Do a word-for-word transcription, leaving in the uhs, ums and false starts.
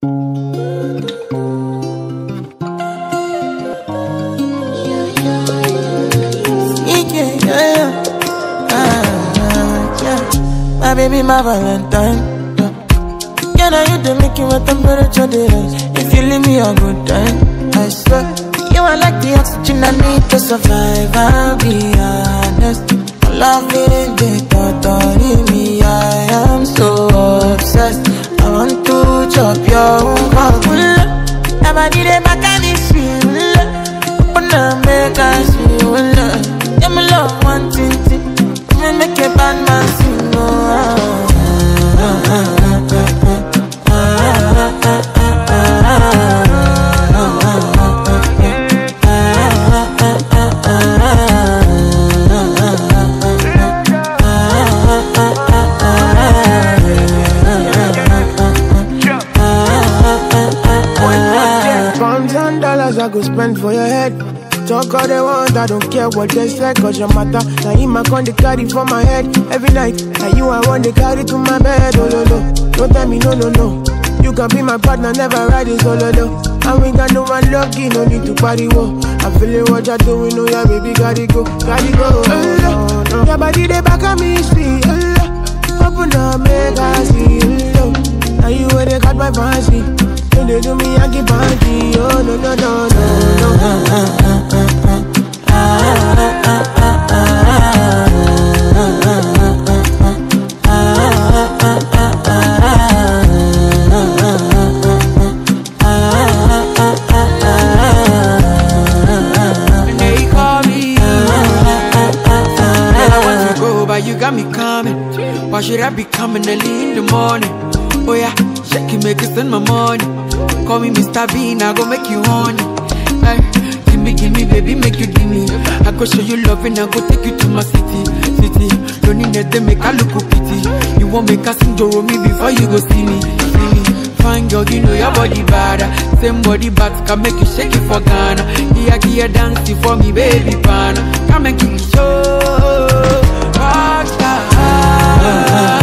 My baby, my Valentine. Yeah, yeah, now you do make you a temperature the rise. If you leave me a good time, I swear you are like the oxygen I need to survive. I'll be honest, love it, they totally me. I am so obsessed. I want to chop your heart. Never did it back and it's real. Open up, make us feel. Yeah, my love, one thing. Me make a bad man sing, oh, ah, ah, ah, pounds and dollars I go spend for your head. Talk all they want, I don't care what they say, cause your matter. Now him I con the carry for my head every night. Now you I want to carry to my bed, oh no no. Don't tell me no no no. You can be my partner, never ride it solo no. And we got no one lucky, no need to party, whoa. I'm feeling what you're doing, oh yeah baby, gotta go, gotta go. Oh, no, no. Your body they back at me, sweet, oh, open up, make I see, oh. Now you where they got my fancy. When they do me, I keep panty. Oh, no, no, no, no, no. And they call me. Girl, I want to go, but you got me coming. Why should I be coming early in the morning? Oh yeah, shake it, make it spend my money. Call me Mister Bean, I go make you honey. Hey, give me, give me, baby, make you give me. I go show you love and I go take you to my city, city. Don't need that, make I look pity. You won't make us enjoy me before you go see me, see me. Fine girl, you know your body bad. Same body but can make you shake it for Ghana. Here, here, dance for me, baby, pana. Come and give me show. Rockstar.